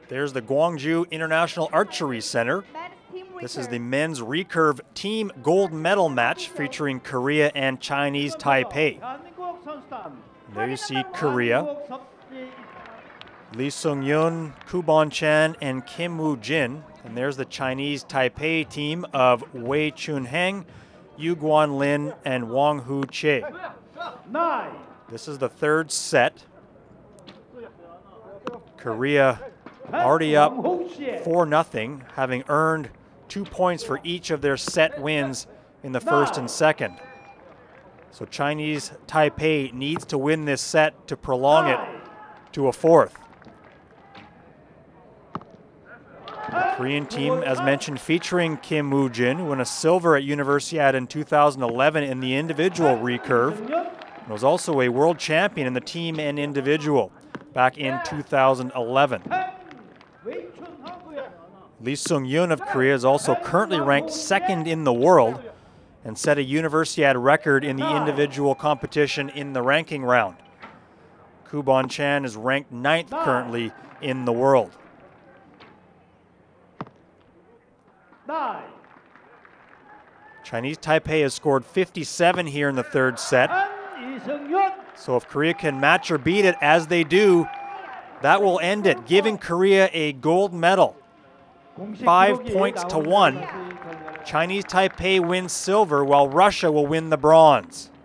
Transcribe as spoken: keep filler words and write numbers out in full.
There's the Gwangju International Archery Center. This is the men's recurve team gold medal match featuring Korea and Chinese Taipei. There you see Korea. Lee Sung-yun, Koo Bon-chan, and Kim Woo-jin. And there's the Chinese Taipei team of Wei Chun-heng, Yu Guan-lin, and Wang Hu-che. This is the third set. Korea already up four nothing, having earned two points for each of their set wins in the first and second. So Chinese Taipei needs to win this set to prolong it to a fourth. The Korean team, as mentioned, featuring Kim Woo-jin, who won a silver at Universiade in two thousand eleven in the individual recurve, and was also a world champion in the team and individual back in two thousand eleven. Lee Sung-yun of Korea is also currently ranked second in the world and set a Universiade record in the individual competition in the ranking round. Koo Bon-chan is ranked ninth currently in the world. Chinese Taipei has scored fifty-seven here in the third set. So if Korea can match or beat it, as they do, that will end it, giving Korea a gold medal. Five points to one. Chinese Taipei wins silver, while Russia will win the bronze.